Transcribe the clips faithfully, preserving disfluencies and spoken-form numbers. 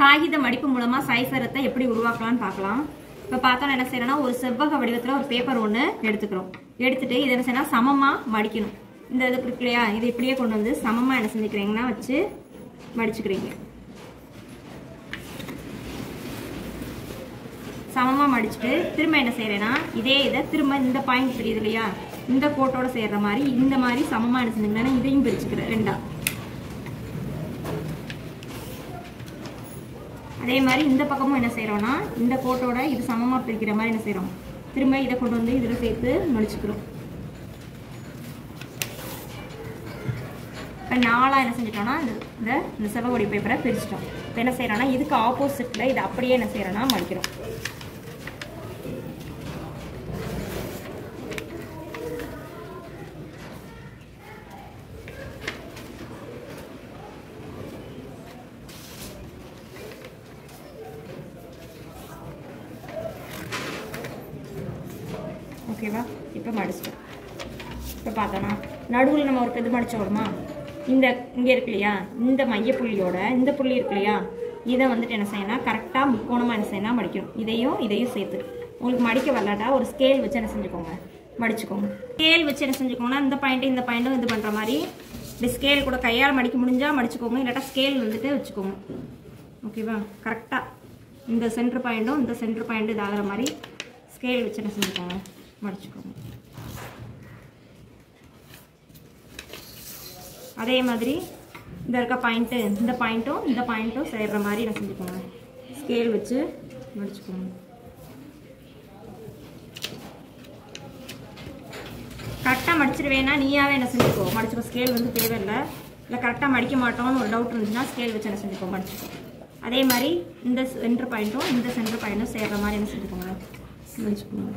காகித மடிப்பு மூலமா சாய்சரத்தை எப்படி உருவாக்கலாம்னு பார்க்கலாம். இப்போ பார்த்தோன்னா என்ன செய்யறோம்னா ஒரு செவ்வக வடிவத்தில் ஒரு பேப்பர் ஒன்று எடுத்துக்கிறோம். எடுத்துட்டு இதை என்ன செய்யணும் சமமாக மடிக்கணும். இந்த இது இருக்கு இல்லையா, இது இப்படியே கொண்டு வந்து சமமாக என்ன செஞ்சுக்கிறீங்கன்னா வச்சு மடிச்சுக்கிறீங்க. சமமாக மடிச்சுட்டு திரும்ப என்ன செய்யறேன்னா இதே இதை திரும்ப இந்த பாயிண்ட் தெரியுது இல்லையா, இந்த கோட்டோட சேர்ற மாதிரி இந்த மாதிரி சமமாக என்ன செஞ்சுங்கன்னா இதையும் பிரிச்சுக்கிறேன் ரெண்டா. அதே மாதிரி இந்த பக்கமும் என்ன செய்யறோம்னா இந்த கோட்டோட இது சமமா பிரிக்கிற மாதிரி என்ன செய்யறோம், திரும்ப இதை கொண்டு வந்து இதுல சேர்த்து மடிச்சுக்கிறோம். இப்போ நாளா என்ன செஞ்சிட்டோம்னா இந்த இந்த செவ்வகவடி பேப்பரை பிரிச்சிட்டோம். இப்போ என்ன செய்யறோம்னா இதுக்கு ஆப்போசிட்ல இது அப்படியே என்ன செய்யறோம்னா மடிக்கிறோம். ஓகேவா, இப்போ மடிச்சிட்டோம். இப்போ பார்த்தோன்னா நடுவில் நம்ம ஒரு இது மடிச்சோடுமா, இந்த இங்கே இருக்கு இல்லையா, இந்த மையப்புள்ளியோட இந்த புள்ளி இருக்கு இல்லையா, இதை வந்துட்டு என்ன செய்யணும் கரெக்டாக முக்கோணமாக என்ன செய்யணும் மடிக்கணும். இதையும் இதையும் சேர்த்து உங்களுக்கு மடிக்க வரலாட்டா ஒரு ஸ்கேல் வச்சு என்ன செஞ்சுக்கோங்க மடிச்சுக்கோங்க. ஸ்கேல் வச்சு என்ன செஞ்சுக்கோங்கன்னா இந்த பாயிண்ட்டு இந்த பாயிண்ட்டும் இது பண்ணுற மாதிரி இப்படி ஸ்கேல் கூட கையால் மடிக்க முடிஞ்சால் மடிச்சுக்கோங்க, இல்லாட்டா ஸ்கேல் வந்துட்டு வச்சுக்கோங்க. ஓகேவா, கரெக்டாக இந்த சென்டர் பாயிண்ட்டும் இந்த சென்டர் பாயிண்ட்டும் இதாகிற மாதிரி ஸ்கேல் வச்சு என்ன செஞ்சுக்கோங்க மடிச்சுக்கோங்க. அதே மாதிரி இந்த இருக்க பாயிண்ட்டு இந்த பாயிண்ட்டும் இந்த பாயிண்ட்டும் சேர்ற மாதிரி என்ன செஞ்சுக்கோங்க ஸ்கேல் வச்சு மடிச்சுக்கோங்க. கரெக்டாக மடிச்சிருவேன்னா நீயாவே என்ன செஞ்சுக்கோ மடிச்சுக்கோ. ஸ்கேல் வந்து தேவையில்லை. இல்லை கரெக்டாக மடிக்க மாட்டோம்னு ஒரு டவுட் இருந்துச்சுன்னா ஸ்கேல் வச்சு என்ன செஞ்சுக்கோ மடிச்சுக்கோ. அதே மாதிரி இந்த சென்டர் பாயிண்ட்டும் இந்த சென்டர் பாயிண்ட்டும் சேர்ற மாதிரி என்ன செஞ்சுக்கோங்க மடிச்சுக்கோங்க.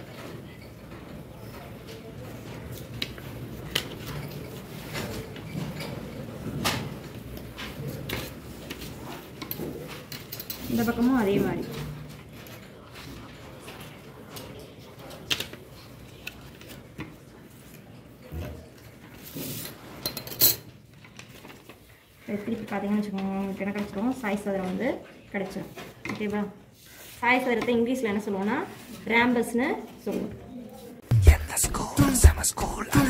இந்த பக்கமும் அதே மாதிரி. திருப்பி பார்த்தீங்கன்னு வச்சுக்கோங்க உங்களுக்கு என்ன கிடைச்சிடும், சாய் சதுரம் வந்து கிடைச்சிடும். ஓகேவா, சாய் சதுரத்தை இங்கிலீஷில் என்ன சொல்லுவோம்னா ரேம்பஸ்ன்னு சொல்லுவோம்.